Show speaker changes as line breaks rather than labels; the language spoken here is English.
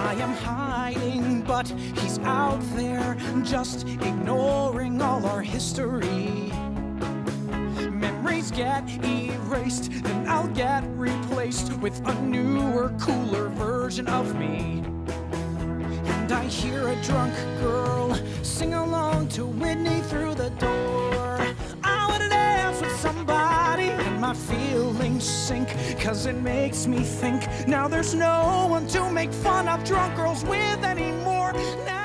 I am hiding, but he's out there, just ignoring all our history. Memories get erased, then I'll get replaced with a newer, cooler version of me. And I hear a drunk girl sing along to Whitney through the door. I wanna dance with somebody, and my feelings sink, 'cause it makes me think now there's no one to make fun of drunk girls with anymore. Now